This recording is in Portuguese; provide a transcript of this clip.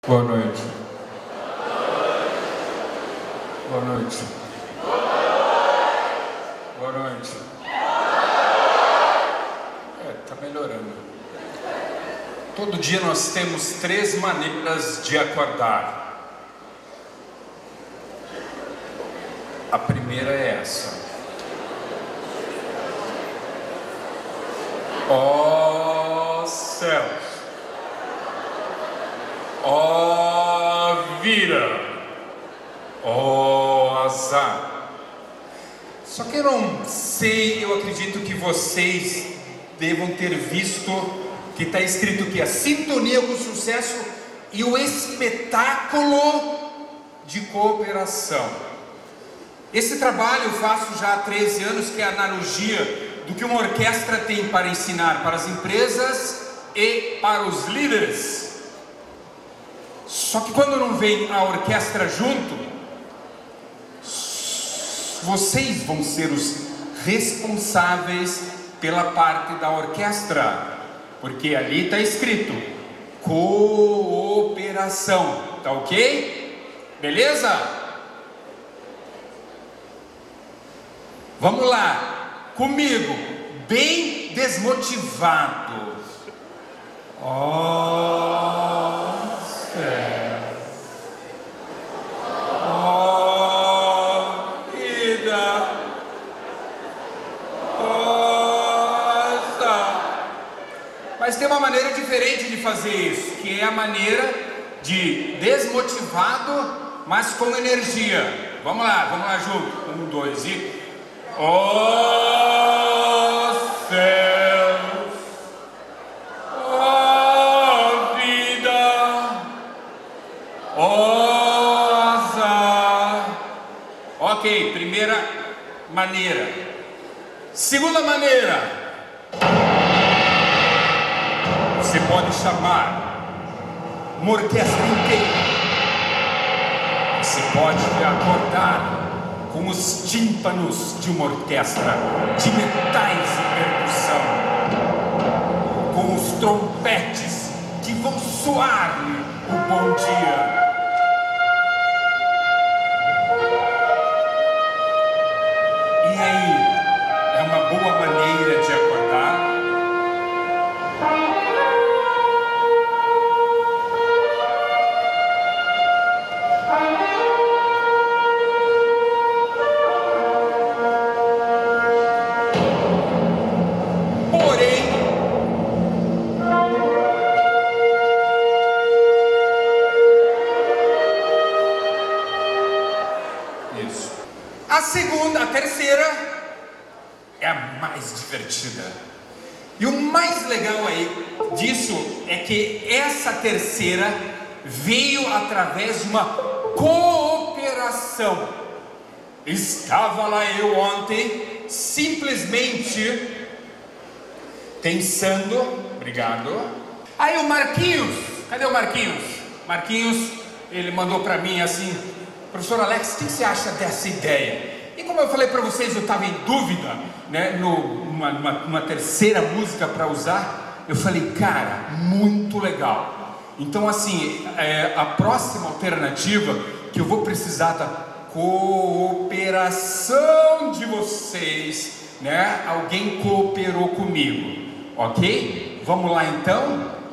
Boa noite. Boa noite. Boa noite. Tá melhorando. Todo dia nós temos 3 maneiras de acordar. A primeira é essa. Ó céus. Ó vida, ó azar. Só que eu não sei, eu acredito que vocês devam ter visto que está escrito que a sintonia com o sucesso e o espetáculo de cooperação. Esse trabalho eu faço já há 13 anos, que é a analogia do que uma orquestra tem para ensinar para as empresas e para os líderes. Só que quando não vem a orquestra junto, vocês vão ser os responsáveis pela parte da orquestra, porque ali está escrito cooperação, tá ok? Beleza? Vamos lá, comigo, bem desmotivado. Mas tem uma maneira diferente de fazer isso, que é a maneira de desmotivado, mas com energia. Vamos lá junto. 1, 2 e... Ó céus, ó vida, ó azar. Ok, primeira maneira. Segunda maneira. Você pode chamar uma orquestra inteira. Você pode acordar com os tímpanos de uma orquestra de metais e percussão, com os trompetes que vão soar o bom dia. E aí, é uma boa maneira de acordar? A terceira é a mais divertida. E o mais legal aí disso é que essa terceira veio através de uma cooperação. Estava lá eu ontem, simplesmente pensando, obrigado. Aí o Marquinhos, cadê o Marquinhos? Marquinhos, ele mandou para mim assim: professor Alex, o que você acha dessa ideia? E como eu falei para vocês, eu estava em dúvida, né, numa terceira música para usar. Eu falei, cara, muito legal. Então assim, a próxima alternativa que eu vou precisar da cooperação de vocês, né? Alguém cooperou comigo, ok? Vamos lá então?